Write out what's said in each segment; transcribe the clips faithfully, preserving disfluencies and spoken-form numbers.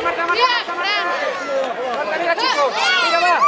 marca, marca, marca, marca. Marca, mira, chicos. Mira, va.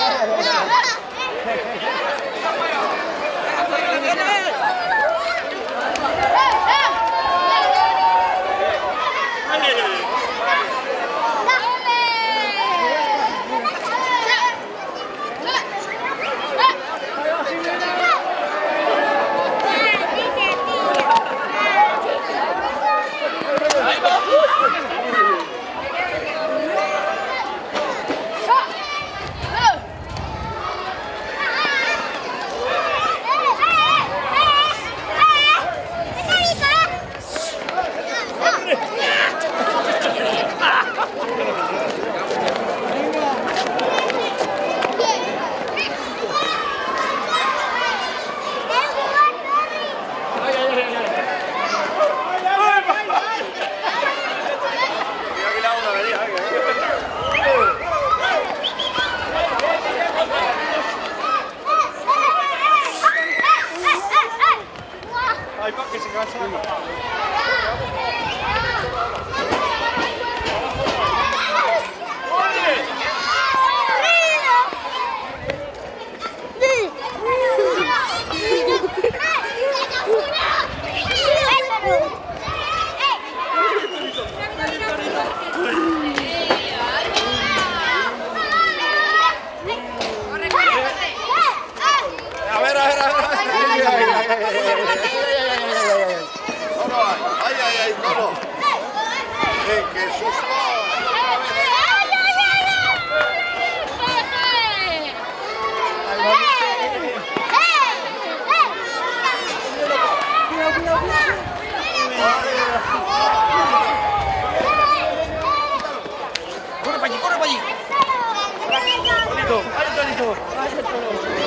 Ay, pa, que se cansa. A ver, a ver, a ver. Ay, ay, ay, ¿cómo? Eh, ¡Qué susto! Corre para allí, corre para allí. Tonito, ay, Tonito. Ay, Tonito.